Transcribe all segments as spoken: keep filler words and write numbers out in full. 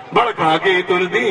भड़का के तुरदी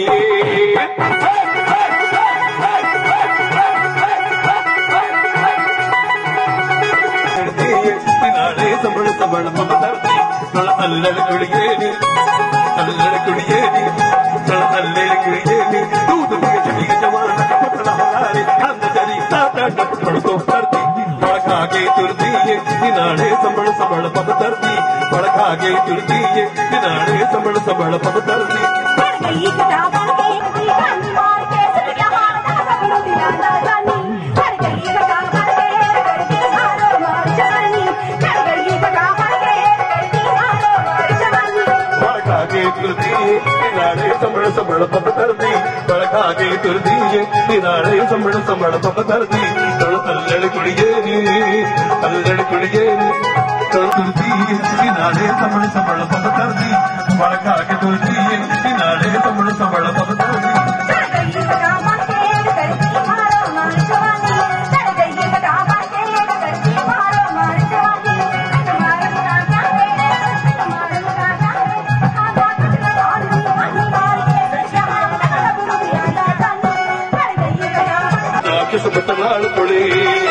संभल संभल ममदर्दी अल्लड़ कुड़िए नी अल्लड़ कुड़िए नी अल्लड़ कुड़िए नी दूध में चली जवान का पतला हलारे हम चली ताता डपड़ को करती भड़का के तुरदी निनाड़े संभल संभल ममदर्दी भड़का के तुरदी निनाड़े संभल संभल ममदर्दी गई कटा बन के दीवान मार के सटिया हाथ पकड़ो दिया जानी कर गई कटा बन के करती हारो मार जानी कर गई कटा बन के करती हारो मार जानी भड़का के तुरदी निनाड़े संभल संभल ममदर्दी भड़का के तुरदी निनाड़े संभल संभल ममदर्दी अल्लड़ कुड़िए नी अल्लड़ कुड़िए नी तुरदी निनाड़े संभल संभल ममदर्दी भड़का के तुरदी निनाड़े संभल संभल ममदर्दी कर गई कटा बन के करती हारो मार जानी कर गई कटा बन के करती हारो मार जानी तुम्हारे काका है तुम्हारे काका है आधा कुछ लगान दी मानी मार के सच्चा हाथ पकड़ो दिया जानी कर गई कटा किस्मत लाल पड़े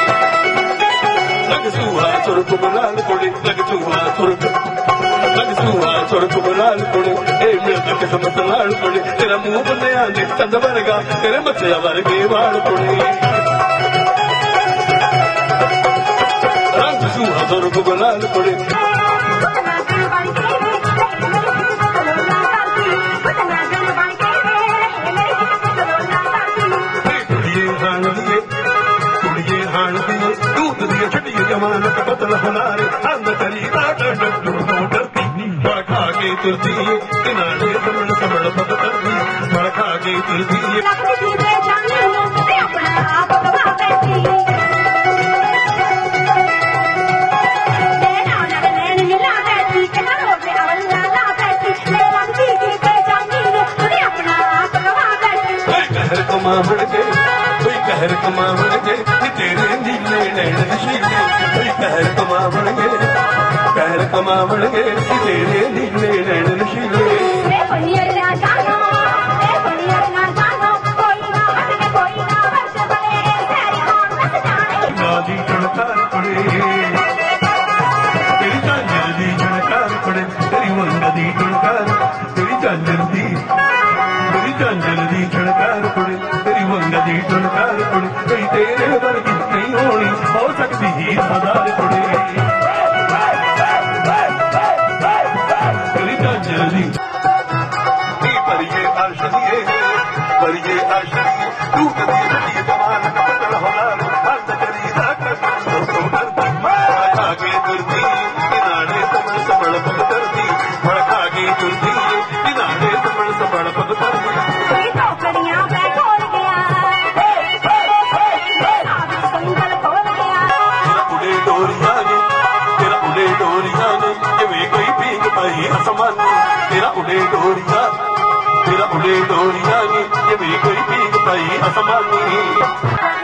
लग सुहा सुरख लाल पड़े लग सुहा सुरख लग सुहा सुरख लाल पड़े ए मिल किस्मत लाल पड़े तेरा मुंह बनया ने चंद वर्गा तेरे मच्छिया वर्गे वाल पड़े रंग सुहा सुरख लाल पड़े जवान का पतला हलारे हम चली ताता डपड़ को डरती भड़का के तुरदी निनाड़े संभल संभल ममदर्दी भड़का के तुरदी अपनी दे जानी अपना आप गवा बैठी तेरा नैन मिला बैठी कहना हो गया अल्लाह ला बैठी मेरा जी की दे जानी तुझे अपना आप गवा बैठी कोई कहर कमा बढ़ के कोई कहर कमा बढ़ के तेरे नीले नैन नशीले कोई कहर कमा बढ़ के कहर कमा बढ़ के तेरे नीले नैन नशीले ए बनियर ना जानो ए बनियर ना जानो कोई ना हट के कोई ना वर्ष बने तेरे हाथ बस जाने नादी झणकार पड़े तेरी चांदर दी झणकार पड़े तेरी वंगदी झणकार तेरी चांदर दी तेरी चांदर दी झणकार पड़े तेरी वंगदी झणकार पड़े कोई तेरे वर्गी नहीं होनी हो सकती ही हज़ार पड़े तेरी चांदर दी परिये आशनिए परिये आशनिए तू कभी रही जवान का पतला हलाल हाथ चली ताता डपड़ को डरती भड़का के तुरदी निनाड़े संभल संभल ममदर्दी भड़का के तुरदी निनाड़े संभल संभल ममदर्दी कोई नौकरियां मैं खोल गया आप संगल खोल गया तेरा उड़े डोरिया ने तेरा उड़े डोरिया ने ये वे कोई पीक पाई आसमान तेरा उड़े डोरिया तेरा उड़े डोरिया ने ये भी कोई पीक पाई आसमान